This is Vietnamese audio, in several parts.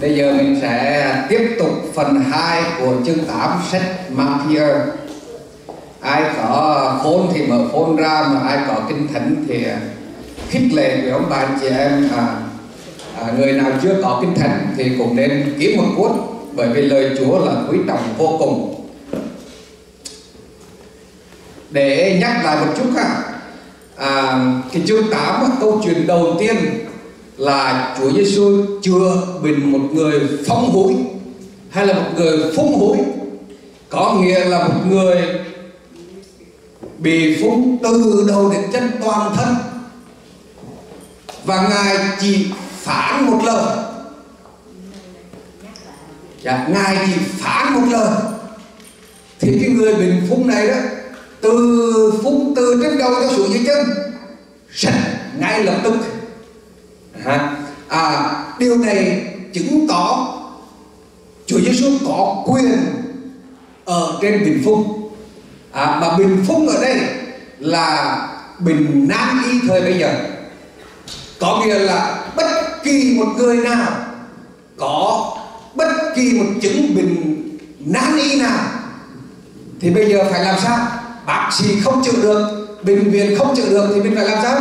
Bây giờ mình sẽ tiếp tục phần 2 của chương 8 sách Matthew. Ai có phone thì mở phone ra, mà ai có kinh thánh thì khích lệ với ông bà anh chị em. Người nào chưa có kinh thánh thì cũng nên kiếm một cuốn, bởi vì lời Chúa là quý trọng vô cùng. Để nhắc lại một chút cái chương 8 câu chuyện đầu tiên là Chúa Giêsu chữa bệnh một người phong húi hay là một người phúng húi, có nghĩa là một người bị phúng từ đầu đến chân toàn thân, và Ngài chỉ phán một lời. Ngài chỉ phán một lời thì cái người bệnh phúng này đó, từ phúng từ trên đầu cho xuống dưới chân sạch ngay lập tức. Điều này chứng tỏ Chúa Giêsu có quyền ở trên bệnh phúng. Mà bệnh phúng ở đây là bệnh nan y thời bây giờ, có nghĩa là bất kỳ một người nào có bất kỳ một chứng bệnh nan y nào thì bây giờ phải làm sao? Bác sĩ không chữa được, bệnh viện không chữa được thì mình phải làm sao?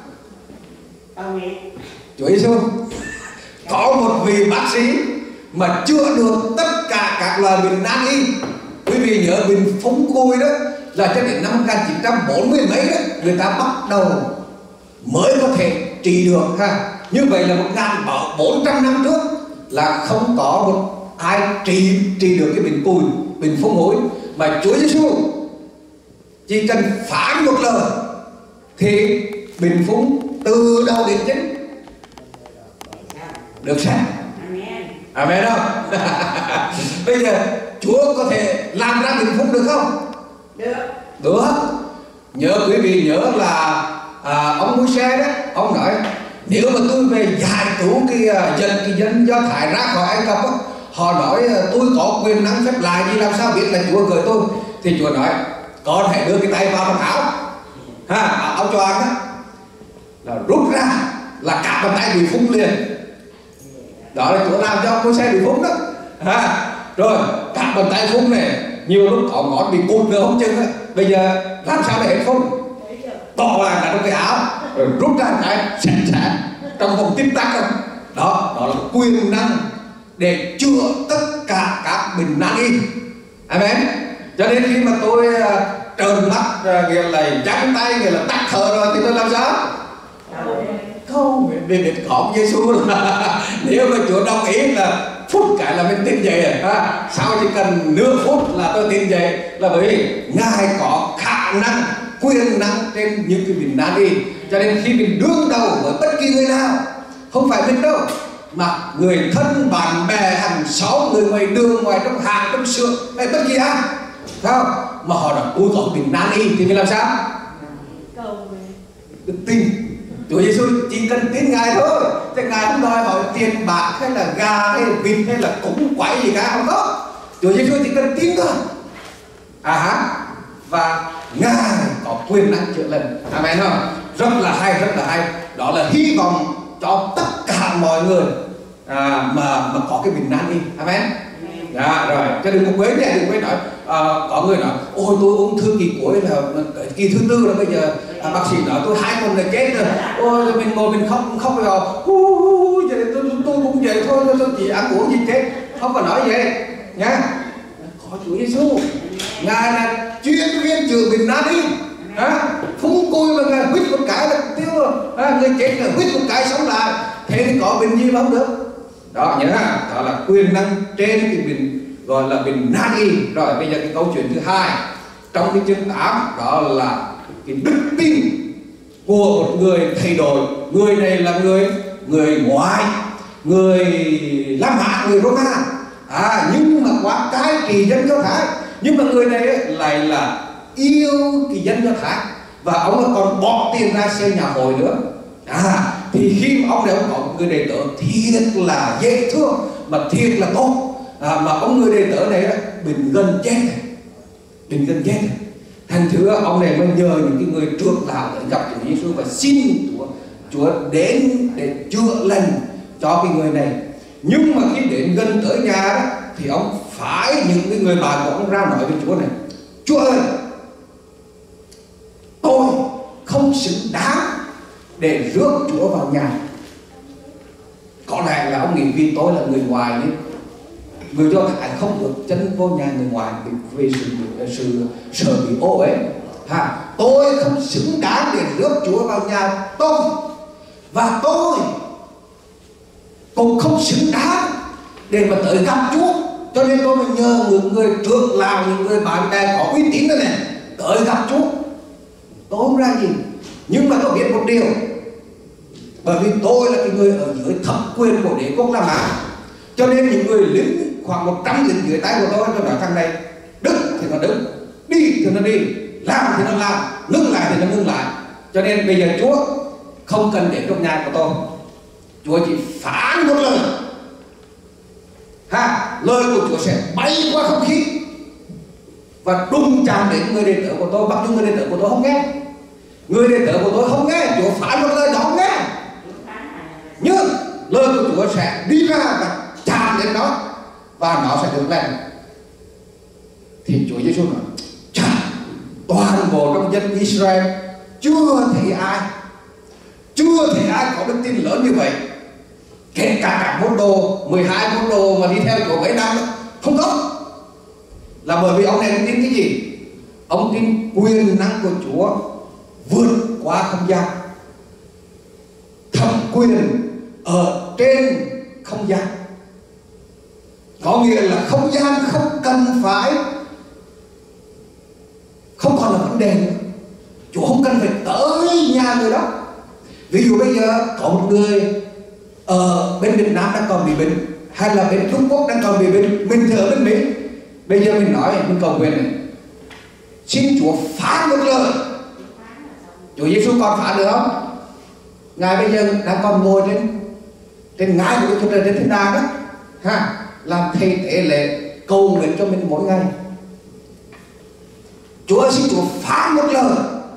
Chúa Giêsu có một vị bác sĩ mà chữa được tất cả các loại bệnh nan y. Quý vị nhớ bệnh phúng cùi đó là cho đến năm 1940 mấy đó, người ta bắt đầu mới có thể trị được Như vậy là 1400 năm trước là không có một ai trị được cái bệnh cùi, bệnh phúng húi. Mà Chúa Giêsu chỉ cần phán một lời thì bệnh phúng từ đầu đến chân được sạch. Amen không? Bây giờ Chúa có thể làm ra bệnh phúng được không? Được. Quý vị nhớ là ông Môi-se đó, ông nói nếu mà tôi về giải cứu cái dân Do Thái ra khỏi Ai Cập đó, họ nói tôi có quyền năng phép lạ gì, làm sao biết là Chúa gửi tôi? Thì Chúa nói con hãy đưa cái tay vào trong áo, áo choàng đó, là rút ra là cả bàn tay bị phúng liền. Đó là Chúa làm cho ông Môi-se bị phúng đó. Rồi cả bàn tay phúng này, nhiều lúc có ngón bị cụt nữa không chừng đó. Bây giờ làm sao để hết phúng? Bỏ vào cả trong cái áo rồi rút ra cái sạch trong vòng tích tắc không? Đó là quyền năng để chữa tất cả các bệnh nan y. Amen. Cho nên khi mà tôi trợn mắt nghĩa là trắng tay, nghĩa là tắt thở rồi thì tôi làm sao? Không, vì có Giêsu là nếu mà Chúa đồng ý là phút cái là mình tin dậy sao chỉ cần nửa phút là tôi tin dậy, là bởi vì Ngài có khả năng, quyền năng trên những cái bệnh nan y. Cho nên khi mình đương đầu với bất kỳ người nào, không phải mình đâu, mà người thân, bạn bè, hàng xóm, người ngoài đường, ngoài trong hàng, trong xưởng, hay bất kỳ ai, sao mà họ nói tôi có bệnh nan y thì mình làm sao? Được tin. Chúa Giêsu chỉ cần tin Ngài thôi, chứ Ngài không đòi hỏi tiền bạc hay là gà hay là vịt hay là cúng quẩy gì cả, không có. Chúa Giêsu chỉ cần tin thôi. Và Ngài có quyền năng chữa lành. Amen không? Rất là hay. Đó là hy vọng cho tất cả mọi người mà có cái bệnh nan y. Amen. Rồi, cho đừng có quên nói có người nói ôi tôi ung thư kỳ cuối là kỳ thứ 4 là bây giờ bác sĩ nói tôi 2 tuần là chết rồi. Ôi mình ngồi mình khóc rồi vậy tôi cũng vậy thôi, tôi chỉ ăn uống gì chết, không có nói vậy nhá. Có Chúa Giêsu, Ngài là chuyên viên chữa bệnh nan y. Phúng cùi mà Ngài quýt một cái là tiêu rồi, người chết là quýt một cái sống lại, thế thì có bệnh gì mà không được. Đó nhớ đó là quyền năng trên cái bệnh gọi là bệnh nan y. Rồi bây giờ cái câu chuyện thứ hai trong cái chương 8 đó là cái đức tin của một người thay đổi. Người này là người ngoại, người La Mã, người Roma, nhưng mà qua cai trị dân Do Thái. Nhưng mà người này lại là yêu cái dân Do Thái, và ông còn bỏ tiền ra xây nhà hội nữa. Thì khi ông này ông có một người đệ tử thiệt là dễ thương mà thiệt là tốt, mà ông người đệ tử này bệnh gần chết. Thành thử ông này mới nhờ những cái người trước đạo để gặp Chúa Giêsu và xin Chúa đến để chữa lành cho cái người này. Nhưng mà khi đến gần tới nhà đó, thì ông phải những người bạn của ông ra nói với Chúa này: Chúa ơi, tôi không xứng đáng để rước Chúa vào nhà. Có lẽ là ông nghĩ vì tôi là người ngoài nên người Do Thái không được chân vô nhà người ngoài vì sự sợ bị ô ấy. Tôi không xứng đáng để rước Chúa vào nhà tôi, và tôi cũng không xứng đáng để mà tới gặp Chúa. Cho nên tôi mới nhờ những người trưởng lão, những người bạn bè có uy tín này tới gặp Chúa. Tôi không ra gì, nhưng mà tôi biết một điều, bởi vì tôi là cái người ở dưới thẩm quyền của đế quốc La Mã, cho nên những người lính khoảng 100 lính dưới tay của tôi nói thằng này đứng thì nó đứng, đi thì nó đi, làm thì nó làm, ngưng lại thì nó ngưng lại. Cho nên bây giờ Chúa không cần đến trong nhà của tôi, Chúa chỉ phán một lời, lời của Chúa sẽ bay qua không khí và đụng chạm đến người đệ tử của tôi. Mặc dù người đệ tử của tôi không nghe, người đệ tử của tôi không nghe, Chúa phán một lời đó không nghe, nhưng lời của Chúa sẽ đi ra và chạm đến nó và nó sẽ được lành. Thì Chúa Giêsu nói: chà, toàn bộ trong dân Israel chưa thấy ai có đức tin lớn như vậy. Kể cả các môn đồ, 12 môn đồ mà đi theo Chúa mấy năm không có, là bởi vì ông này tin cái gì? Ông tin quyền năng của Chúa vượt qua không gian, thẩm quyền ở trên không gian. Có nghĩa là không gian không cần phải, không còn là vấn đề nữa. Chúa không cần phải tới nhà người đó. Ví dụ bây giờ có một người ở bên Việt Nam đang còn bị bệnh, hay là bên Trung Quốc đang còn bị bệnh, mình thì ở bên Mỹ. Bây giờ mình nói, mình cầu nguyện này: xin Chúa phán một lời. Chúa Giêsu còn phán được không? Ngài bây giờ đang còn ngồi trên ngai của Chúa Trời trên thiên đàng đó, làm thầy tế lễ cầu nguyện cho mình mỗi ngày. Chúa xin Chúa phán một lời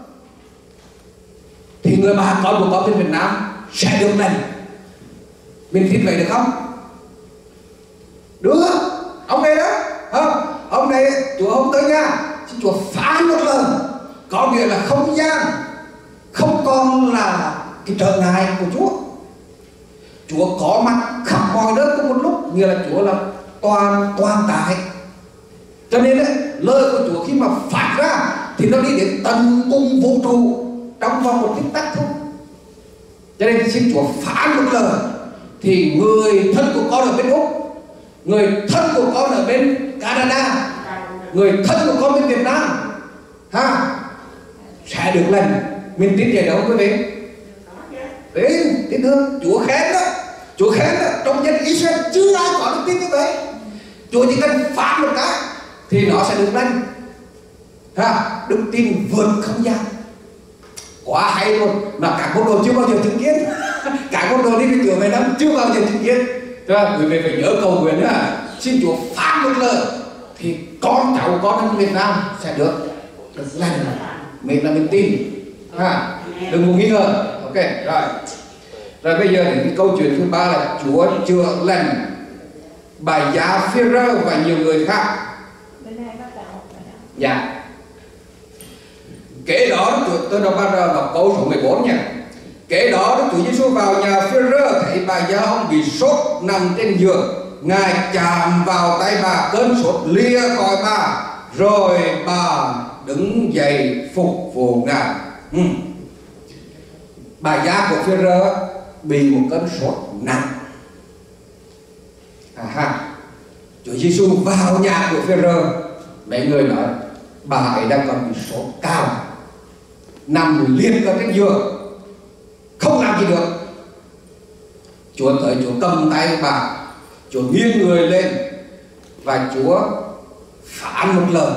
thì người bà con của con bên Việt Nam sẽ được lành. Mình tin vậy được không? Được. Ông này đó, ông này Chúa không tới nha, xin Chúa phán một lời, có nghĩa là không gian không còn là cái trở ngại của Chúa. Chúa có mặt khắp mọi nơi cùng một lúc, nghĩa là Chúa là toàn tại. Cho nên đấy, lời của Chúa khi mà phát ra thì nó đi đến tận cùng vũ trụ trong vòng một tích tắc thôi. Cho nên xin Chúa phán một lời thì người thân của con ở bên Úc, người thân của con ở bên Canada, người thân của con bên Việt Nam sẽ được lành. Mình tin vậy đâu quý vị? Đấy, tin thương. Chúa khen đó, Chúa khen đó. Trong dân Israel chưa ai có đức tin như vậy. Chúa chỉ cần phán một cái thì nó sẽ được lành. Đức tin vượt không gian, quá hay luôn. Mà các môn đồ chưa bao giờ chứng kiến. Các môn đồ đi với Chúa mấy năm chưa bao giờ chứng kiến. Quý vị phải nhớ cầu nguyện đó, xin Chúa phán một lời thì con cháu con ở Việt Nam sẽ được lành. Mình là mình tin, đừng có nghi ngờ. Ok, rồi bây giờ đến cái câu chuyện thứ ba là Chúa chữa lành bà già Phêrô và nhiều người khác. Dạ. Kế đó tôi đọc bắt đầu đọc câu số 14 nha. Kế đó Đức Chúa Giêsu vào nhà Phêrô, thấy bà già ông bị sốt nằm trên giường. Ngài chạm vào tay bà, cơn sốt lìa khỏi bà, rồi bà đứng dậy phục vụ Ngài. Bà già của Phêrô bị một cơn sốt nặng. Chúa Giêsu vào nhà của Phêrô, mấy người nói bà ấy đang còn bị sốt cao, nằm liệt ở trên giường, không làm gì được. Chúa tới, Chúa cầm tay của bà, Chúa nghiêng người lên và Chúa phán một lời.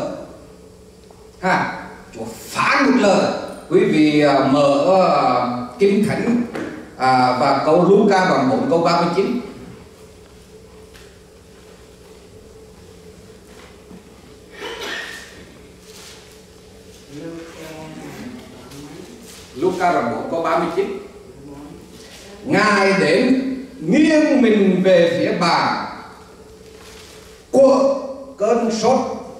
Chúa phán một lời. Quý vị mở Kinh Thánh và câu Luca đoạn 4 câu 39. Luca đoạn 4 câu 39. Ngài đến nghiêng mình về phía bà của cơn sốt.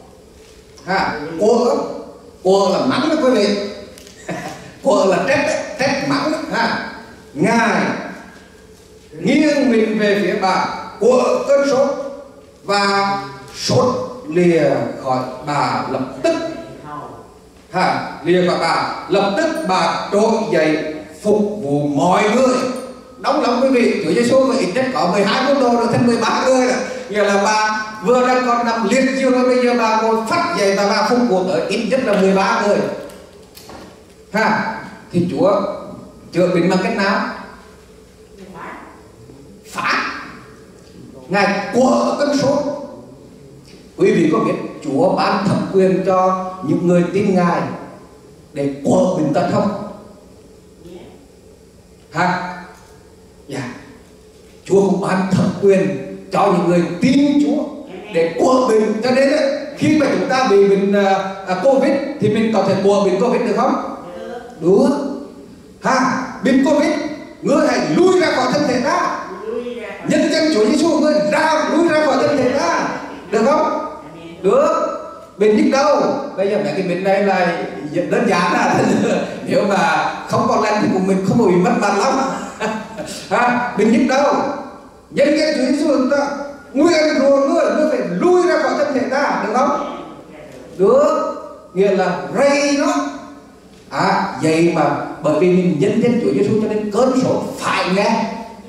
Của là mắng đó quý vị. Của là trách mắng đó. Ngài nghiêng mình về phía bà của cơn sốt, và sốt lìa khỏi bà lập tức. Lìa khỏi bà lập tức, bà trỗi dậy phục vụ mọi người. Đóng lắm quý vị. Chúa Giêsu ít nhất có 12 môn đồ rồi thành 13 người rồi. Nghĩa là bà vừa đang còn nằm liệt giường rồi, bây giờ bà ngồi phát dậy và bà phục vụ tới ít nhất là 13 người. Thì Chúa chữa bệnh bằng cách nào? Phá. Ngài của cơn sốt. Quý vị có biết Chúa ban thẩm quyền cho những người tin Ngài để của bệnh tật không? Chúa cũng ban thẩm quyền cho những người tin Chúa để của bệnh. Cho nên khi mà chúng ta bị bệnh Covid thì mình có thể của bệnh Covid được không? Được. Bệnh Covid, ngươi hãy lui ra khỏi thân thể ta. Nhân danh Chúa Giêsu, ngươi lui ra khỏi thân thể ta. Được không? Được. Bệnh nhức đầu, bây giờ mấy cái bệnh này là đơn giản là nếu mà không còn lành thì cùng mình không bị mất mặt lắm. Bệnh nhức đầu, nhân danh Chúa Giêsu, nguyên ruột ngươi phải lui ra khỏi thân thể ta. Được không? Được. Nghĩa là rây nó. Vậy mà bởi vì mình nhân danh Chúa Giêsu cho nên cơn sốt phải nghe.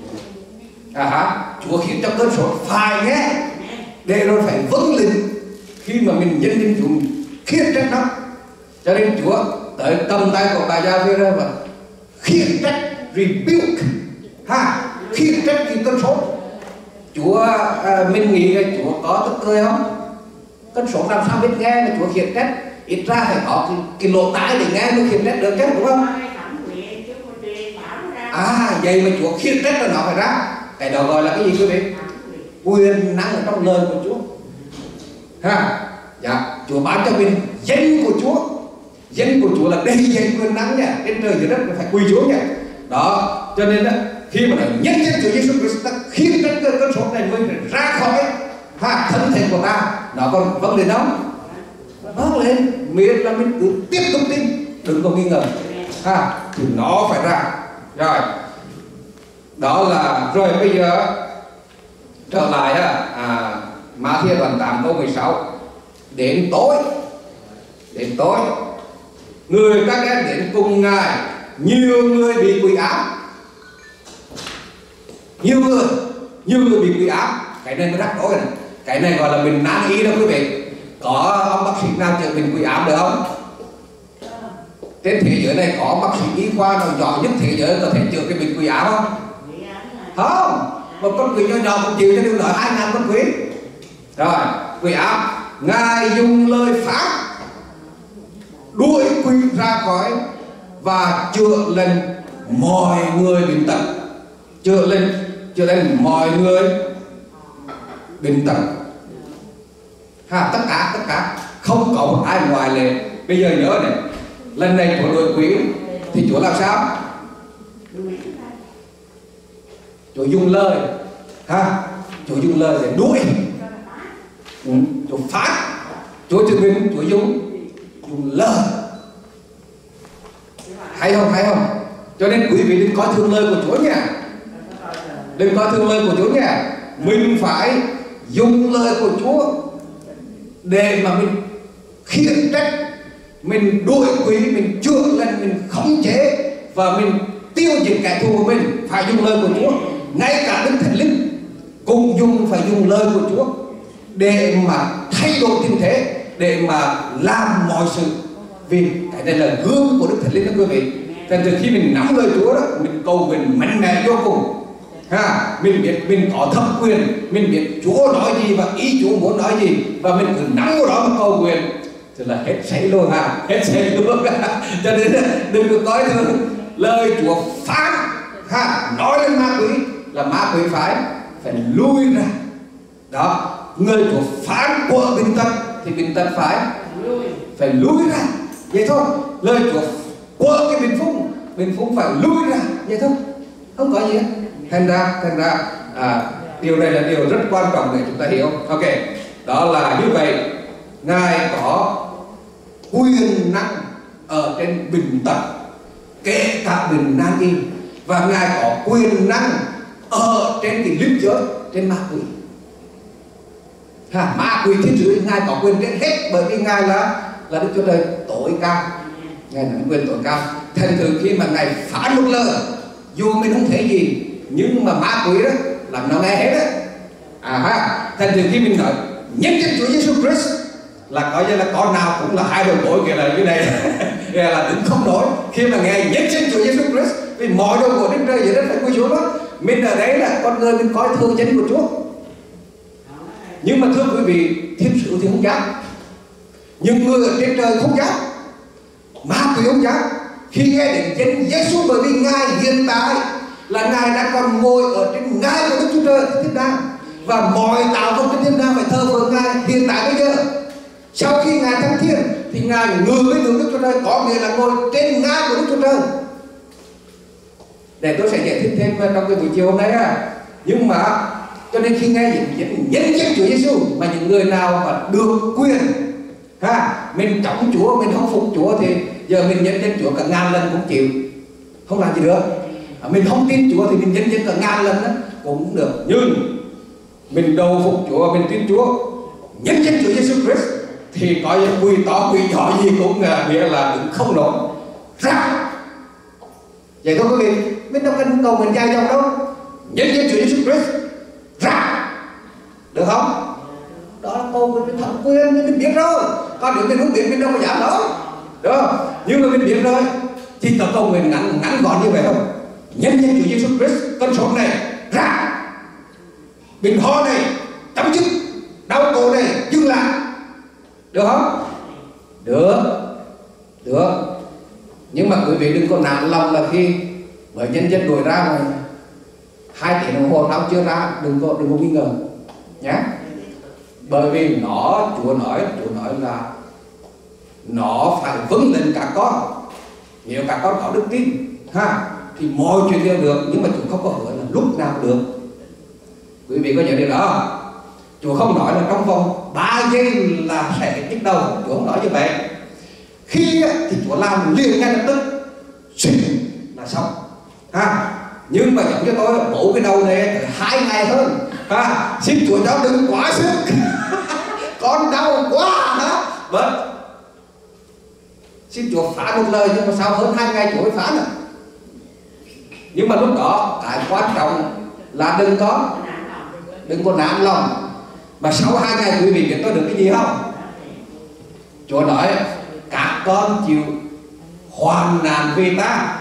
Chúa khiến cho cơn sốt phải nghe, để rồi phải vâng lệnh khi mà mình nhân danh Chúa khiển trách nó. Cho nên Chúa tới cầm tay của bà Gia-phê-rơ và khiển trách, rebuke, khiển trách cái cơn sốt. Chúa mình nghĩ là Chúa có tức cười không? Cơn sốt làm sao biết nghe mà Chúa khiển trách? Ít ra phải có cái lỗ tai để nghe mới khiển trách được chứ, đúng không? Vậy mà Chúa khiển trách là nó phải ra. Cái đó gọi là cái gì quý vị? Quyền năng ở trong lời của Chúa. Chúa ban cho mình danh của Chúa. Danh của Chúa là đầy dẫy quyền năng nha. Trên trời dưới đất phải quỳ Chúa nha. Đó, cho nên khi mà nói nhân danh Chúa Giêsu Christ ta khiển trách cơn sốt này mới ra khỏi thân thể của ta. Nó còn vâng lên không? Vâng lên, miễn là mình cứ tiếp tục tin, đừng có nghi ngờ. Thì nó phải ra. Rồi, đó là rồi bây giờ trở lại Ma-thi-ơ đoạn 8 câu 16. Đến tối người các em đến cùng Ngài, nhiều người bị quỷ ám. Nhiều người bị quỷ ám. Cái này mới rắc rối này. Cái này gọi là mình nan y đó quý vị. Có ông bác sĩ nào chữa bệnh quỷ ám được không? Trên thế giới này có bác sĩ y khoa nào giỏi nhất thế giới có thể chữa cái bệnh quỷ ám không? Không. Một con quỷ nhỏ nhỏ cũng chịu cho đừng nói 2.000 con quỷ. Rồi, quỷ ám, Ngài dùng lời phán đuổi quỷ ra khỏi và chữa lành mọi người bệnh tật. Chữa lành mọi người bệnh tật. Tất cả không có một ai ngoài lệ. Bây giờ nhớ này, lần này Chúa đuổi quỷ thì Chúa làm sao? Chúa dùng lời, Chúa dùng lời để đuổi. Chúa phán. Chúa chứng minh Chúa dùng lời. Hay không? Cho nên quý vị đừng coi thường lời của Chúa nha. Đừng coi thường lời của Chúa nha. Mình phải dùng lời của Chúa để mà mình khiển trách, mình đuổi quỷ, mình chữa lành, mình khống chế và mình tiêu diệt kẻ thù của mình. Phải dùng lời của Chúa. Ngay cả Đức Thánh Linh cũng phải dùng lời của Chúa để mà thay đổi tình thế, để mà làm mọi sự. Vì cái này là gương của Đức Thánh Linh đó quý vị. Thành từ khi mình nắm lời Chúa đó, mình cầu nguyện mạnh mẽ vô cùng. Mình biết mình có thẩm quyền, mình biết Chúa nói gì và ý Chúa muốn nói gì, và mình cứ nắm vào đó mà cầu nguyện thì là hết sảy luôn hết sảy luôn. Cho nên đừng có coi thường lời Chúa phán nói lên ma quỷ là ma quỷ phải lui ra. Đó, người Chúa phán của bệnh tật thì bệnh tật phải lui ra. Vậy thôi. Lời Chúa của cái bệnh phúc phải lui ra. Vậy thôi. Không có gì hết. Thành ra điều này là điều rất quan trọng để chúng ta hiểu. Ok, đó là như vậy. Ngài có quyền năng ở trên bệnh tật, kể cả bệnh nan y, và Ngài có quyền năng ở trên cái linh giới, trên ma quỷ. Ma quỷ thiên sứ Ngài có quyền trên hết, bởi vì Ngài là Đức Chúa Trời tối cao, Ngài là quyền tối cao. Thành thử khi mà Ngài phán một lời, dù mình không thấy gì, nhưng mà ma quỷ đó làm nó nghe hết á. Thành thử khi mình nói nhân danh Chúa Giêsu Christ là coi như là con nào cũng là hai đầu gối kia là như này là đứng không nổi khi mà nghe nhân danh Chúa Giêsu Christ, vì mọi đầu gối trên trời dưới đất phải cúi xuống đó. Mình ở đấy là con người, mình coi thường danh của Chúa. Nhưng mà thưa quý vị, thiên sứ thì không dám, nhưng người ở trên trời không dám, ma quỷ không dám khi nghe đến danh Giêsu, bởi vì Ngài hiện tại là Ngài đang còn ngồi ở trên ngai của Đức Chúa Trời thiên đàng, và mọi tạo vật trên thiên đàng phải thờ phượng Ngài hiện tại bây giờ. Sau khi Ngài thăng thiên thì Ngài ngự với đường Đức Chúa Trời, có nghĩa là ngồi trên ngai của Đức Chúa Trời. Để tôi sẽ giải thích thêm trong cái buổi chiều hôm nay Nhưng mà cho nên khi nghe những nhân danh Chúa Giêsu, mà những người nào mà được quyền mình chống Chúa, mình không phục Chúa, thì giờ mình nhân danh Chúa cả ngàn lần cũng chịu, không làm gì được. Mình không tin Chúa thì mình nhân danh cả ngàn lần đó cũng được. Nhưng mình đầu phục Chúa, mình tin Chúa, nhân danh Chúa Giêsu Christ, thì có những quỷ to quỷ nhỏ gì cũng nghĩa là đứng không nổi ra. Vậy thôi quý vị, mình đâu cần cầu mình dài dòng đâu, nhân danh Chúa Giêsu Christ ra, được không? Đó là câu mình thẩm quyền, mình biết rồi. Còn nếu mình không biết mình đâu có dám nói, được không? Nhưng mà mình biết rồi thì tập cầu nguyện ngắn gọn như vậy không? Nhân danh Chúa Giêsu Christ, con số này ra, bệnh ho này chấm dứt, đau cổ này dừng lại, được không? Được. Nhưng mà quý vị đừng có nản lòng là khi bởi nhân dân đuổi ra mà 2 tiếng đồng hồ tao chưa ra, đừng có nghi ngờ nhé. Bởi vì Chúa nói là nó phải vâng lệnh các con. Nếu các con có đức tin thì mọi chuyện đều được, nhưng mà Chúa không có hứa là lúc nào được. Quý vị có nhớ điều đó không? Chúa không nói là trong vòng 3 giây là sẽ nhức đầu, Chúa không nói như vậy. Khi thì Chúa làm liền ngay lập tức, là xong. Nhưng mà giống như tôi bổ cái đầu này 2 ngày hơn. Xin Chúa cháu đừng quá sức con đau quá xin Chúa phá một lời, nhưng mà sau hơn 2 ngày Chúa mới phá nữa. Nhưng mà lúc đó cái quan trọng là đừng có nản lòng. Mà sau 2 ngày quý vị biết tôi được cái gì không? Chúa nói các con chịu hoàn nạn vì ta.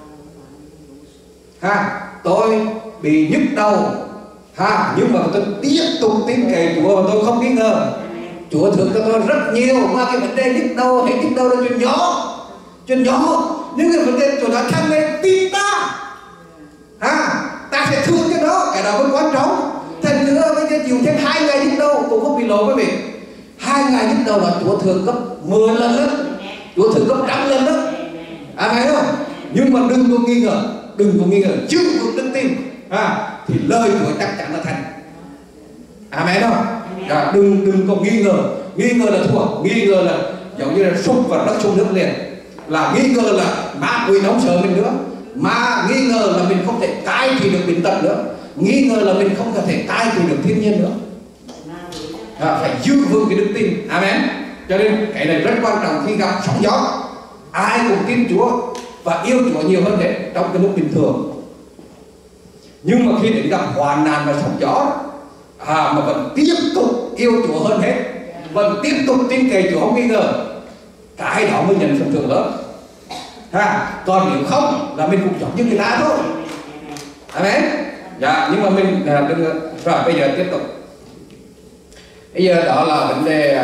Tôi bị nhức đầu, nhưng mà tôi tiếp tục tin cậy Chúa và tôi không nghi ngờ. Chúa thương cho tôi rất nhiều, mà cái vấn đề nhức đầu hay nhức đầu là chuyện nhỏ. Nhưng cái vấn đề Chúa nói thằng này tin ta, ta sẽ thương cho nó, cái đó mới quan trọng. Thành thử bây giờ chịu thêm 2 ngày nhức đầu cũng không bị lộ quý vị. 2 ngày nhức đầu là Chúa thường gấp 10 lần đó, Chúa thường gấp 100 lần đó. Phải không? Nhưng mà đừng có nghi ngờ, chưa vững đức tin thì lời Chúa chắc chắn là thành. Amen không? Đừng có nghi ngờ là thua, nghi ngờ là giống như là súc và đất sông nước liền, là nghi ngờ là ma quỷ không sợ mình nữa, mà nghi ngờ là mình không thể cai trị được bệnh tật nữa, nghi ngờ là mình không thể cai trị được thiên nhiên nữa. Phải giữ vững cái đức tin. Amen. Cho nên cái này rất quan trọng khi gặp sóng gió. Ai cũng tin Chúa và yêu Chúa nhiều hơn thế trong cái lúc bình thường. Nhưng mà khi đến gặp hoạn nạn và sóng gió mà vẫn tiếp tục yêu Chúa hơn hết, vẫn tiếp tục tin cậy Chúa không nghi ngờ, cái đó mới nhận phần thưởng lớn. Còn nếu không là mình cũng giống như người ta thôi. Amen. Nhưng mà mình đừng. Rồi bây giờ tiếp tục. Bây giờ đó là vấn đề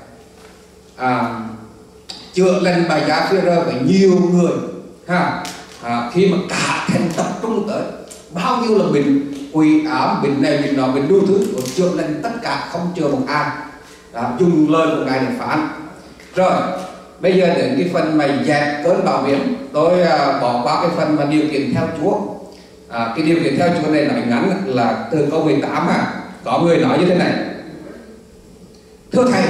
chữa lành bài giá Phêrô với nhiều người. Khi mà cả thành tập trung tới bao nhiêu là bệnh quỷ ám, bệnh này bệnh nọ, bệnh đủ thứ, chữa lành tất cả, không chừa một ai. Dùng lời của Ngài để phán. Rồi bây giờ đến cái phần mà dẹp cơn bão biến, tôi bỏ qua cái phần mà điều kiện theo Chúa. Cái điều kiện theo Chúa này nói ngắn là từ câu 18 có người nói như thế này: thưa thầy,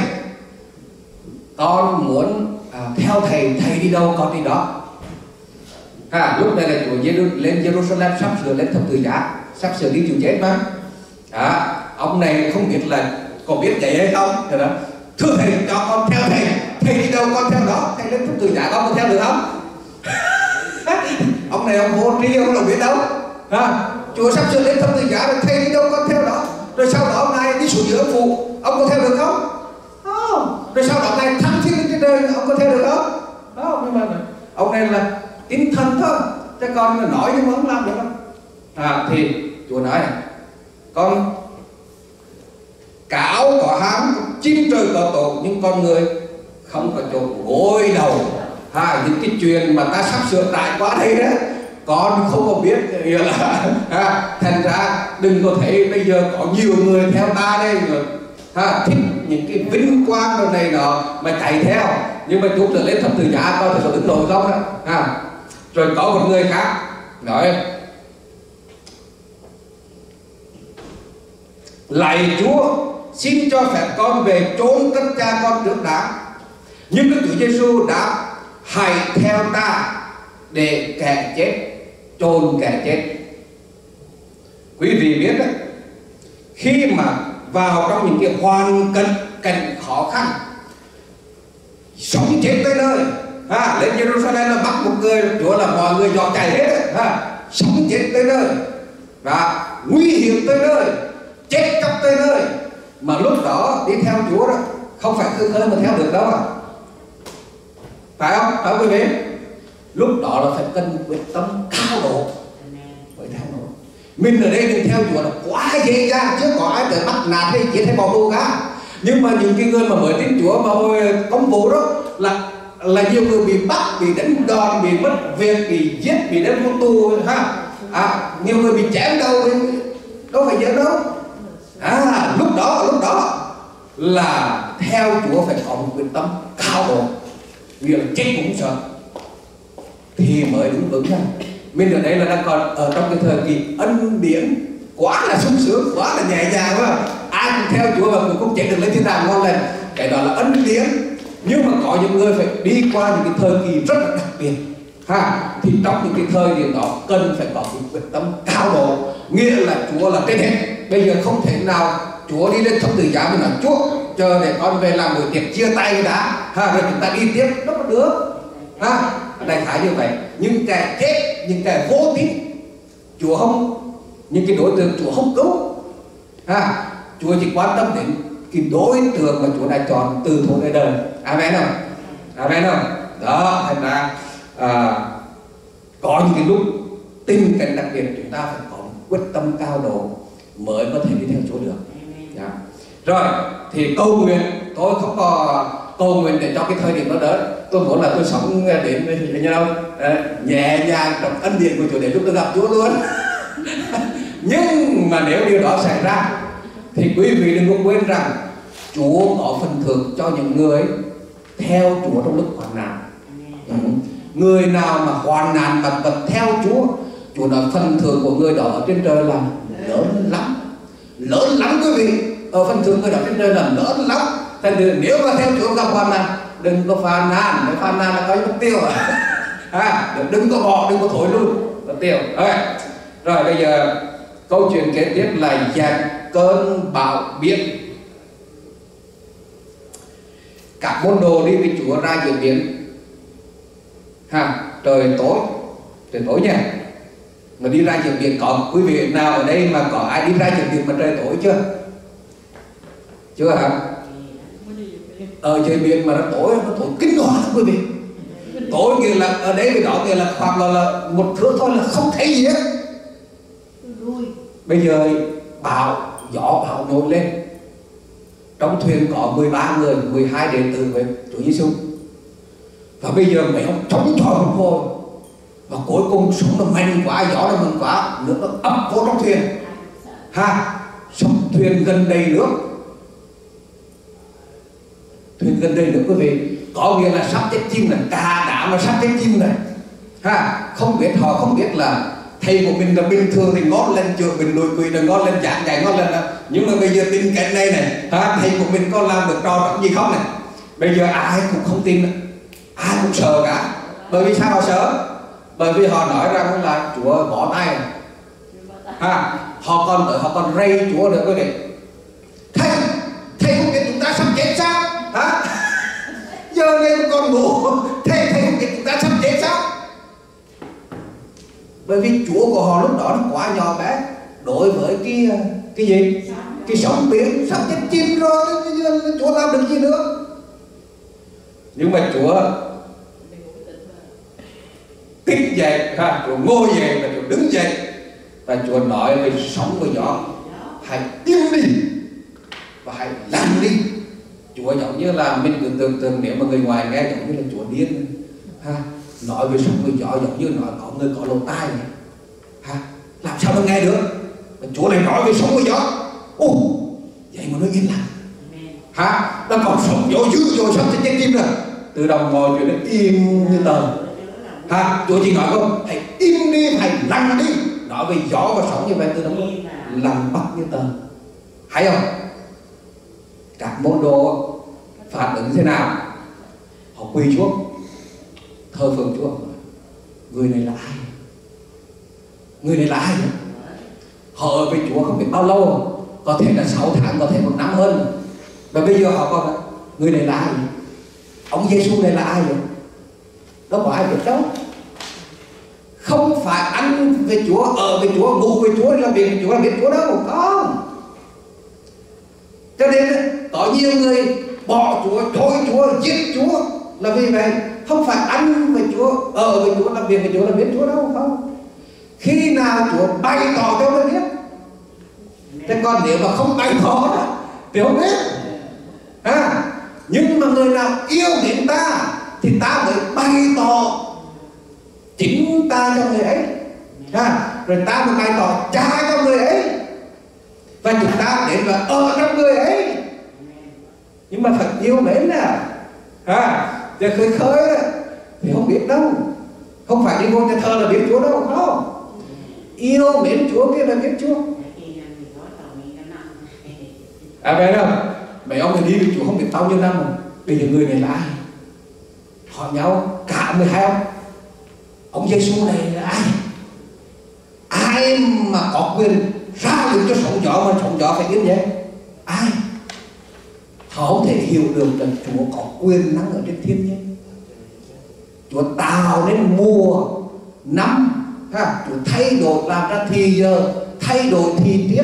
con muốn theo thầy, thầy đi đâu con đi đó. Lúc này là Chúa lên Jerusalem, sắp sửa lên thập tự giá, sắp sửa đi chịu chết mà. Ông này không biết là có biết vậy hay không. Thế đó, thưa thầy, cho con theo thầy, thầy đi đâu con theo đó, thầy lên thập tự giá con theo được không? Ông này ông vô tri, ông đâu biết đâu. Chúa sắp sửa lên thập tự giá rồi, thầy đi đâu con theo đó. Rồi sau đó ông này đi xuống giữa phụ, ông có theo được không? Không. Rồi sau đó ông này thăng thiên trên trời, ông có theo được không? Không. Nhưng mà ông này là tin thần thôi, chứ còn nói nhưng mà không làm được đâu. Thì Chúa nói này: con cáo có hám, chim trời có tổ, nhưng con người không có chỗ gối đầu. Những cái chuyện mà ta sắp sửa trải qua đây đó, con không có biết, nghĩa là thành ra đừng có thấy bây giờ có nhiều người theo ta đây thích những cái vinh quang đồ này nọ mà chạy theo, nhưng mà chút nữa lên thập tự giá coi có đứng nổi không đó. Rồi có một người khác nói: lạy Chúa, xin cho phép con về chốn cất cha con trước đã. Nhưng Đức Chúa Giêsu đáp: hãy theo ta để kẻ chết chôn kẻ chết. Quý vị biết đấy, khi mà vào trong những cái hoàn cảnh khó khăn, sống chết tới nơi, lên Jerusalem là bắt một người, Chúa là mọi người dọn chạy hết, sống chết tới nơi và nguy hiểm tới nơi, chết chóc tới nơi, mà lúc đó đi theo Chúa đó không phải cứ khơi mà theo được đâu phải không? Phải quý vị? Lúc đó là phải cần quyết tâm cao độ mới theo nổi. Mình ở đây đừng theo Chúa là quá dễ dàng, chứ có ai tới bắt nạt hay chỉ thấy bỏ tù cả. Nhưng mà những cái người mà mới tin Chúa mà hồi công vụ đó là nhiều người bị bắt, bị đánh đòn, bị mất việc, bị giết, bị đem vô tù nhiều người bị chém đâu phải dễ đâu. Lúc đó là theo Chúa phải có một quyết tâm cao độ, nghĩa là chết cũng sợ thì mới đứng vững ra. Mình ở đây là đang còn ở trong cái thời kỳ ân điển, quá là sung sướng, quá là nhẹ nhàng quá, ai cũng theo Chúa và cũng chết được lên thiên đàng ngon lành. Cái đó là ân điển. Nhưng mà có những người phải đi qua những cái thời kỳ rất là đặc biệt thì trong những cái thời điểm đó cần phải có cái quyết tâm cao độ, nghĩa là Chúa là trên hết. Bây giờ không thể nào Chúa đi lên thập tự giá mình nói: Chúa chờ để con về làm buổi tiệc chia tay đã, rồi chúng ta đi tiếp, nó có được đại khái như vậy. Nhưng kẻ chết, những kẻ vô tín, Chúa không, những cái đối tượng Chúa không cứu. Chúa chỉ quan tâm đến cái đối tượng mà Chúa đã chọn từ thuở đến đời. Amen không? Amen không? Đó, thành ra có những cái lúc tình cảnh đặc biệt chúng ta phải có quyết tâm cao độ mới có thể đi theo Chúa được. Rồi thì cầu nguyện, tôi không có cầu nguyện để cho cái thời điểm đó đỡ. Tôi muốn là tôi sống đến như đâu nhẹ nhàng trong ân điển của Chúa để lúc tôi gặp Chúa luôn. Nhưng mà nếu điều đó xảy ra thì quý vị đừng có quên rằng Chúa có phần thưởng cho những người theo Chúa trong lúc hoạn nạn. Người nào mà hoạn nạn mà vẫn theo Chúa, Chúa nói phần thưởng của người đó ở trên trời là lớn lắm quý vị. Ở phần thưởng người đó trên trời là lớn lắm. Thành ra nếu mà theo Chúa gặp hoạn nạn, đừng có phàn nàn. Nếu phàn nàn là có mất tiêu đừng có bỏ, đừng có thổi luôn, mất tiêu. Rồi bây giờ câu chuyện kế tiếp là dẹp cơn bão biển. Các môn đồ đi với Chúa ra giữa biển, trời tối nha, mà đi ra giữa biển. Có quý vị nào ở đây mà có ai đi ra giữa biển mà trời tối chưa? Chưa hả? Ở dưới biển mà nó tối kinh hoàng lắm quý vị. Tối nghĩa là ở đây cái đó nghĩa là hoặc là một thước thôi là không thấy gì hết. Bây giờ gió bão nổi lên, trong thuyền có 13 người, 12 đệ tử với Chúa Giêsu. Và bây giờ mấy ông chống chọi một hồi, và cuối cùng sóng nó mạnh quá, gió nó mạnh quá, nước nó ập vô trong thuyền. Xong thuyền gần đầy nước. Thuyền gần đây nữa quý vị, có nghĩa là sắp chết chim này, cả đám mà sắp chết chim này. Họ không biết là thầy của mình là bình thường thì ngon lên, chữa mình đôi quỳ là ngon lên, giảng dạy ngon lên đó. Nhưng mà bây giờ tin cái này này, thầy của mình có làm được trò trọng gì không này? Bây giờ ai cũng không tin, ai cũng sợ cả. Bởi vì sao họ sợ? Bởi vì họ nói rằng là Chúa bỏ tay. Họ còn rây Chúa được cái này. Thầy không biết chúng ta sắp chết sao? Giờ này còn ngủ, thầy không biết chúng ta sắp chết sao? Bởi vì Chúa của họ lúc đó nó quá nhỏ bé đối với cái gì? Cái sóng biển sắp chết chìm rồi, Chúa làm được gì nữa? Nhưng mà Chúa tích dậy, Chúa ngồi dậy và Chúa đứng dậy, và Chúa nói với sóng với gió: hãy im đi và hãy lặng đi. Chúa giống như là mình cứ tưởng tượng nếu mà người ngoài nghe giống như là Chúa điên, nói với sóng với gió giống như nói có người có lỗ tai này, làm sao nó nghe được? Và Chúa này nói với sóng với gió: vậy mà nó im lặng, nó còn sóng gió dữ rồi sắp chết chim rồi. Từ đầu ngồi chuyện nó im như tờ. Chúa chỉ nói không, hãy im đi, hãy lặng đi. Nói với gió và sóng như vậy, từ đó lặng bắt như tờ. Hay không? Các môn đồ phản ứng thế nào? Họ quỳ xuống thờ phượng Chúa. Người này là ai? Người này là ai? Họ ở với Chúa không biết bao lâu, có thể là 6 tháng, có thể 1 năm hơn. Và bây giờ họ còn người này là ai? Ông Giêsu này là ai vậy? Đâu có ai biết đâu. Không phải ăn với Chúa, ở với Chúa, ngủ với Chúa, làm việc với Chúa là biết Chúa đâu, không. Cho nên có nhiều người bỏ Chúa, chối Chúa, giết Chúa là vì vậy. Không phải ăn với Chúa, ở với Chúa, làm việc với Chúa là biết Chúa đâu, không. Khi nào Chúa bày tỏ cho mới biết. Thế còn nếu mà không bày tỏ thì không biết. Nhưng mà người nào yêu đến ta thì ta mới bày tỏ chính ta cho người ấy, rồi ta mới bày tỏ cha cho người ấy, và chúng ta đến và ở trong người ấy. Nhưng mà phải yêu mến thì khơi khơi thì không biết đâu. Không phải đi vô nhà thờ là biết Chúa đâu, không. Yêu mến Chúa kia là biết Chúa. Vậy đâu. Mấy ông người đi với Chúa không biết bao nhiêu năm rồi. Bây giờ người này là ai? Hỏi nhau cả 12 ông Giêsu này là ai? Ai mà có quyền ra lệnh cho sóng gió mà sóng gió phải yên vậy? Ai? Họ không thể hiểu được là Chúa có quyền năng ở trên thiên nhiên. Chúa tạo nên mùa năm, Chúa thay đổi làm ra thì giờ, thay đổi thì tiết,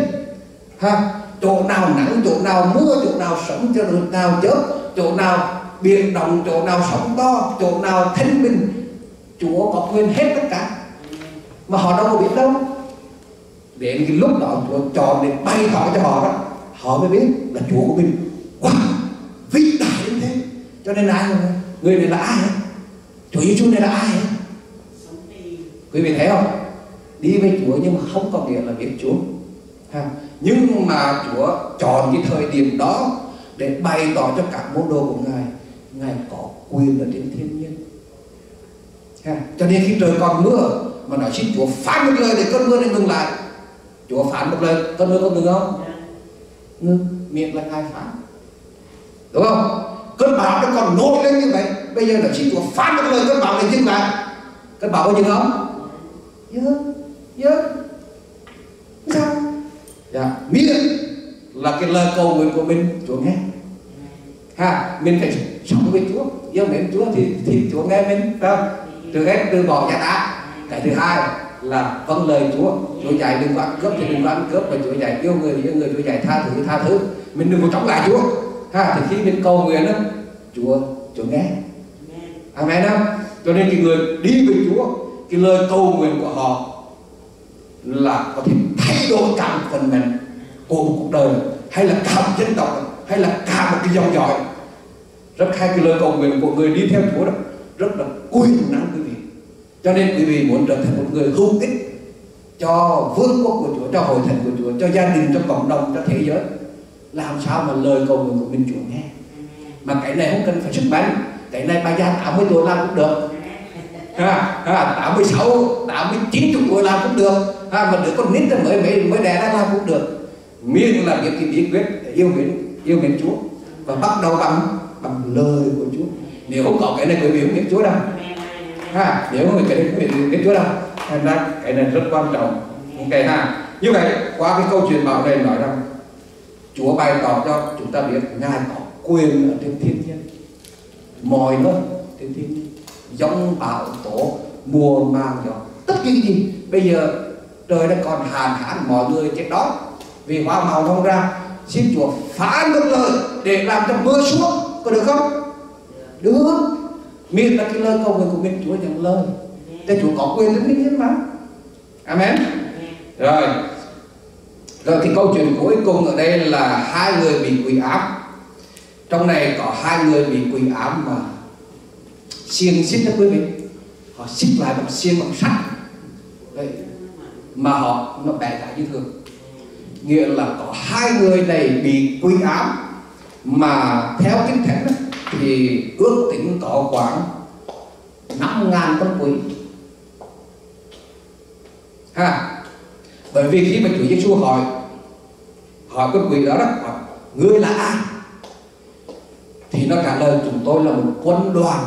chỗ nào nắng, chỗ nào mưa, chỗ nào sấm, chỗ nào chớp, chỗ nào biển động, chỗ nào sóng to, chỗ nào thanh bình. Chúa có quyền hết tất cả, mà họ đâu có biết đâu. Đến cái lúc đó Chúa chọn để bày tỏ cho họ đó, họ mới biết là Chúa của mình vĩ đại đến thế. Cho nên ai người này là ai? Chúa Giêsu này là ai? Quý vị thấy không? Đi với Chúa nhưng mà không có nghĩa là biết Chúa. Nhưng mà Chúa chọn cái thời điểm đó để bày tỏ cho các môn đồ của Ngài, Ngài có quyền ở trên thiên nhiên. Cho nên khi trời còn mưa mà nói xin Chúa phán một lời để cơn mưa này ngừng lại. Chúa phán một lời, cơn mưa có ngừng không? Ngừng, miệng là Ngài phán, đúng không? Cơn bão nó còn nổi lên như vậy, bây giờ là xin Chúa phán một lời cơn bão này dừng lại. Cơn bão có dừng không? Dừng. Sao? Miệng là cái lời cầu nguyện của mình Chúa nghe. Mình phải sống với Chúa, yêu mến Chúa thì Chúa nghe mình, phải không? Trước hết từ bỏ nhà ta. Cái thứ hai là vâng lời Chúa. Chúa dạy đừng có ăn cướp thì đừng có ăn cướp, và Chúa dạy yêu người thì yêu người, Chúa dạy tha thứ. Mình đừng có chống lại Chúa. Thì khi mình cầu nguyện đó, Chúa nghe. Amen không? Cho nên cái người đi với Chúa, cái lời cầu nguyện của họ là có thể thay đổi cả một phần mệnh của một cuộc đời, hay là cả một dân tộc, hay là cả một cái dòng dõi. Rất hay cái lời cầu nguyện của người đi theo Chúa đó, rất là quyền năng quý vị. Cho nên quý vị muốn trở thành một người hữu ích cho vương quốc của Chúa, cho hội thánh của Chúa, cho gia đình, cho cộng đồng, cho thế giới, làm sao mà lời cầu nguyện của mình Chúa nghe. Mà cái này không cần phải sức bánh, cái này bà già 80 tuổi làm cũng được. 86, 89 chục tuổi làm cũng được, mà đứa con nít mới đẻ ra làm cũng được, miễn là biết cái bí quyết yêu mến Chúa và bắt đầu bằng lời của Chúa. Nếu không có cái này quý vị không biết Chúa đâu, nếu không có cái này quý vị không biết Chúa đâu. Thành ra cái này rất quan trọng. Ok như vậy qua cái câu chuyện bảo này nói rằng Chúa bày tỏ cho chúng ta biết Ngài có quyền ở trên thiên nhiên, mọi nơi trên thiên nhiên, giông bão tố, mùa màng gió, tất cả cái gì. Bây giờ trời đang còn hạn hán, mọi người chết đói vì hoa màu không ra, xin Chúa phá nước lời để làm cho mưa xuống, có được không? Được, miễn là cái lời cầu nguyện của mình Chúa nhận lời, để Chúa có quyền trên thiên nhiên mà. Amen. Rồi thì câu chuyện cuối cùng ở đây là hai người bị quỷ ám. Trong này có hai người bị quỷ ám mà xiềng xích đó quý vị, họ xích lại bằng xiềng bằng sắt đấy, mà nó bẻ gãy như thường. Nghĩa là có hai người này bị quỷ ám mà theo Kinh Thánh đó, thì ước tính có khoảng 5.000 con quỷ. Bởi vì khi mà Chúa Giêsu hỏi con quỷ đó ngươi là ai, thì nó trả lời chúng tôi là một quân đoàn,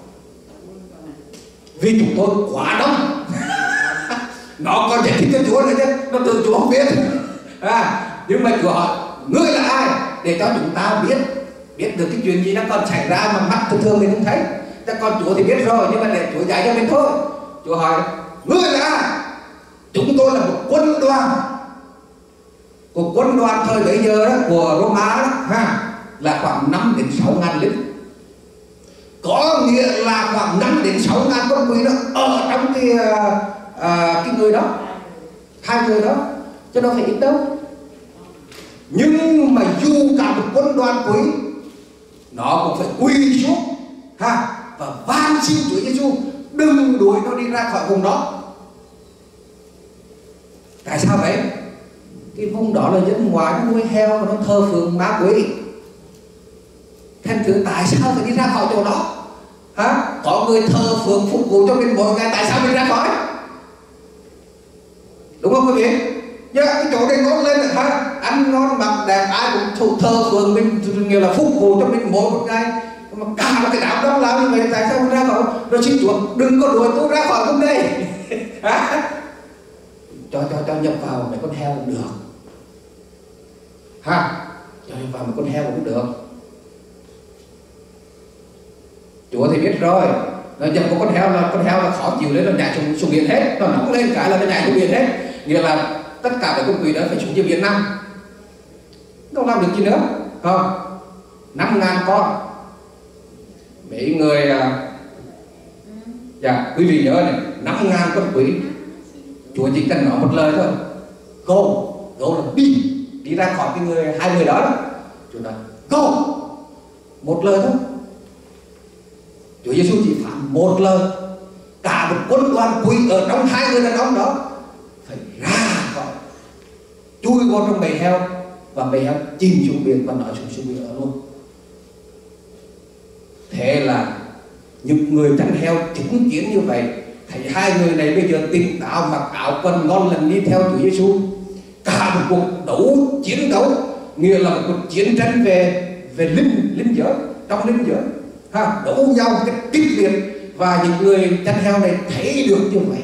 vì chúng tôi quá đông. Nó còn giải thích cho Chúa nữa chứ, nó tự Chúa không biết. Nhưng mà Chúa hỏi ngươi là ai để cho chúng ta biết được cái chuyện gì nó còn xảy ra mà mắt thường mình không thấy.แต่con Chúa thì biết rồi, nhưng mà để Chúa dạy cho mình thôi. Chúa hỏi ngươi là ai? Chúng tôi là một quân đoàn, của quân đoàn thời bấy giờ đó, của Roma đó, là khoảng 5 đến 6 ngàn lính. Có nghĩa là khoảng 5 đến 6 ngàn con quỷ đó ở trong cái người đó, hai người đó, chứ đâu phải ít đâu. Nhưng mà dù cả một quân đoàn quỷ, nó cũng phải quỳ xuống và van xin Chúa Giêsu đừng đuổi nó đi ra khỏi vùng đó. Tại sao vậy? Cái vùng đó là dân ngoài, nó nuôi heo và nó thờ phượng ma quỷ. Thành thử tại sao phải đi ra khỏi chỗ đó? Có người thờ phượng phục vụ cho mình mỗi ngày, tại sao mình ra khỏi? Đúng không quý vị? Nhưng cái chỗ đây ngon lên ăn ngon mặc đẹp, ai cũng thờ phượng mình, nghĩa là phục vụ cho mình mỗi một ngày. Mà cả một cái đám đó làm như vậy, tại sao mình ra khỏi? Rồi xin Chúa đừng có đuổi tôi ra khỏi vùng đây. Cho nhập vào mấy con heo cũng được, cho nhập vào mấy con heo cũng được. Chúa thì biết rồi, nó nhập một con heo là khó chịu đấy, nó nhảy xuống biển hết, nó nóng lên cái là nó nhảy xuống biển hết. Nghĩa là tất cả các con quỷ đó phải xuống dưới biển năm, không làm được gì nữa, không? 5.000 con. Mấy người quý vị nhớ này, 5.000 con quỷ. Chúa chỉ cần nói một lời thôi, go là đi ra khỏi hai người đó. Chúa nói go, một lời thôi. Chúa Giêsu chỉ phán một lời, cả một quân đoàn quỷ ở trong hai người đàn ông đó phải ra khỏi, chui vào trong bầy heo, và bầy heo chìm xuống biển và nói xuống biển ở luôn. Thế là những người chăn heo chứng kiến như vậy, thấy hai người này bây giờ tỉnh táo, mặc áo quần ngon lành đi theo Chúa Giêsu. Cả một cuộc chiến đấu, nghĩa là một cuộc chiến tranh về linh giới, trong linh giới, đấu nhau một cách kịch liệt. Và những người chăn heo này thấy được như vậy.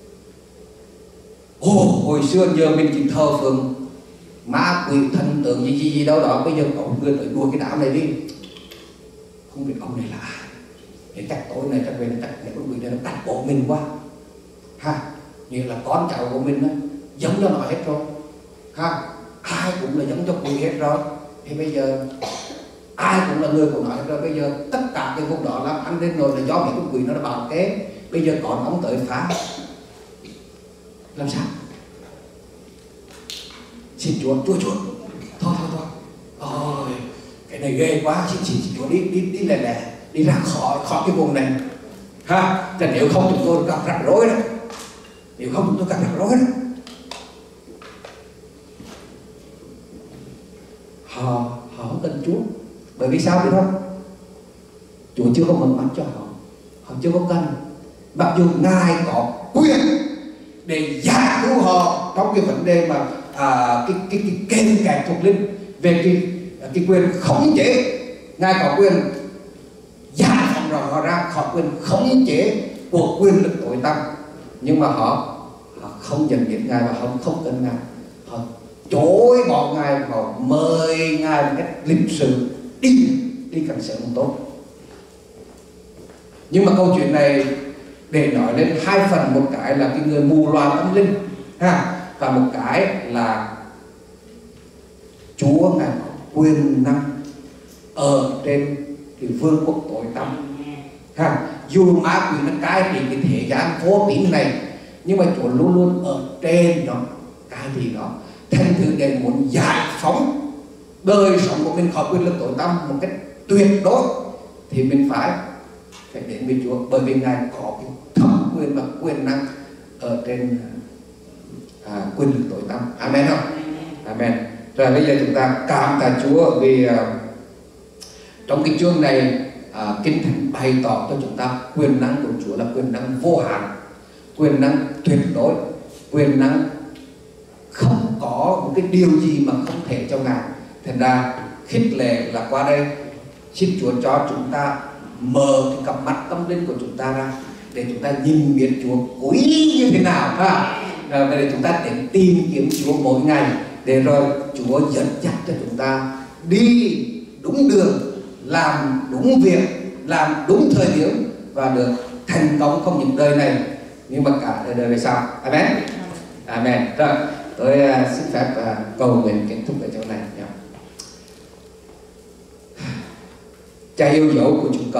Hồi xưa giờ mình chỉ thờ phượng ma quỷ thần tượng gì đâu đó, bây giờ có một người tới đuổi cái đám này đi, không biết ông này là ai. Để chắc tối này chắc về chắc cái con quỷ này nó cắt cổ mình quá, như là con cháu của mình đó, giống cho nó hết rồi, ai cũng là giống cho quỷ hết rồi. Thì bây giờ ai cũng là người của nó hết rồi. Bây giờ tất cả cái vùng đó làm ăn lên rồi là do mấy con quỷ nó đã bảo kế. Bây giờ còn ông tới phá, làm sao? Xin Chúa thôi ôi cái này ghê quá, xin Chúa đi lẻ đi ra khỏi cái vùng này, chứ nếu không chúng tôi gặp rắc rối đó, họ không cần Chúa. Bởi vì sao biết không? Chúa chưa có mở mắt cho họ chưa có cần. mặc dù Ngài có quyền để giải cứu họ trong cái vấn đề mà cái kênh kẻ thuộc linh về cái quyền khống chế. Ngài có quyền giải phóng họ ra khỏi quyền khống chế của quyền lực tối tăm, nhưng mà họ không nhận biết Ngài và họ không cần Ngài, họ chối bỏ Ngài, họ mời Ngài một cách lịch sự đi càng sớm càng tốt. Nhưng mà câu chuyện này để nói lên hai phần, một cái là cái người mù loà tâm linh và một cái là Chúa Ngài có quyền năng ở trên cái vương quốc tối tăm. Dù ma quỷ nó cai trị cái thế gian vô tín này, nhưng mà Chúa luôn luôn ở trên đó, cai trị đó. Thành thử để muốn giải phóng đời sống của mình khỏi quyền lực tối tăm một cách tuyệt đối thì mình phải đến với Chúa, bởi vì Ngài có cái thẩm quyền và quyền năng ở trên quyền lực tối tăm. Amen không? Amen. Rồi bây giờ chúng ta cảm tạ Chúa vì trong cái chương này Kinh Thánh bày tỏ cho chúng ta quyền năng của Chúa là quyền năng vô hạn, quyền năng tuyệt đối, quyền năng không có một cái điều gì mà không thể cho Ngài. Thành ra khích lệ là qua đây xin Chúa cho chúng ta mở cái cặp mắt tâm linh của chúng ta ra để chúng ta nhìn biết Chúa quý như thế nào và để chúng ta đến tìm kiếm Chúa mỗi ngày, để rồi Chúa dẫn dắt cho chúng ta đi đúng đường, làm đúng việc, làm đúng thời điểm và được thành công không những đời này nhưng mà cả đời về sau. Amen. Amen. Rồi tôi xin phép cầu nguyện kết thúc ở chỗ này nhé. Cha yêu dấu của chúng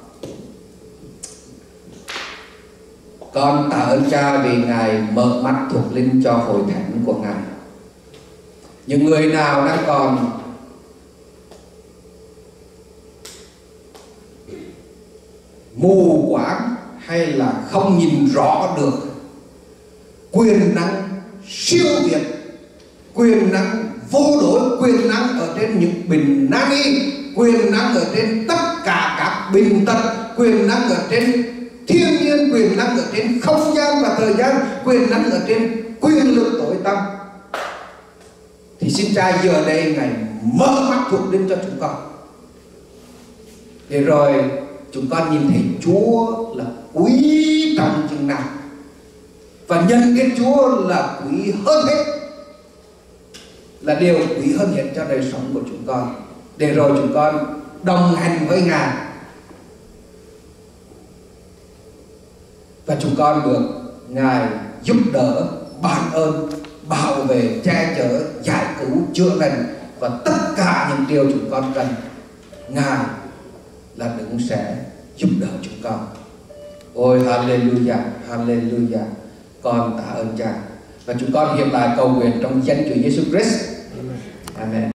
con tạ ơn Cha vì Ngài mở mắt thuộc linh cho hội thánh của Ngài. Những người nào đang còn mù quáng hay là không nhìn rõ được quyền năng siêu việt, quyền năng vô đối, quyền năng ở trên những bệnh nan y, quyền năng ở trên tất cả các bệnh tật, quyền năng ở trên thiên nhiên, quyền năng ở trên không gian và thời gian, quyền năng ở trên quyền lực tối tăm, thì xin Cha giờ đây Ngài mở mắt thuộc linh cho chúng con, để rồi chúng con nhìn thấy Chúa là quý trọng chừng nào và nhân cái Chúa là quý hơn hết, là điều quý hơn hết cho đời sống của chúng con, để rồi chúng con đồng hành với Ngài và chúng con được Ngài giúp đỡ, ban ơn, bảo vệ, che chở, giải cứu, chữa lành và tất cả những điều chúng con cần. Ngài là đấng sẽ giúp đỡ chúng con. Ôi hallelujah, hallelujah. Con tạ ơn Cha và chúng con hiện tại cầu nguyện trong danh Chúa Giêsu Christ. Amen.